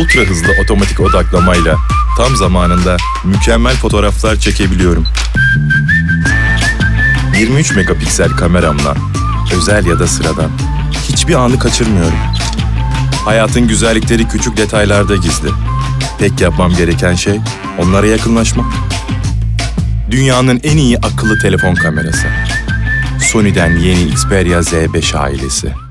ultra hızlı otomatik odaklamayla tam zamanında mükemmel fotoğraflar çekebiliyorum. 23 megapiksel kameramla özel ya da sıradan hiçbir anı kaçırmıyorum. Hayatın güzellikleri küçük detaylarda gizli. Tek yapmam gereken şey onlara yakınlaşmak. Dünyanın en iyi akıllı telefon kamerası. Sony'den yeni Xperia Z5 ailesi.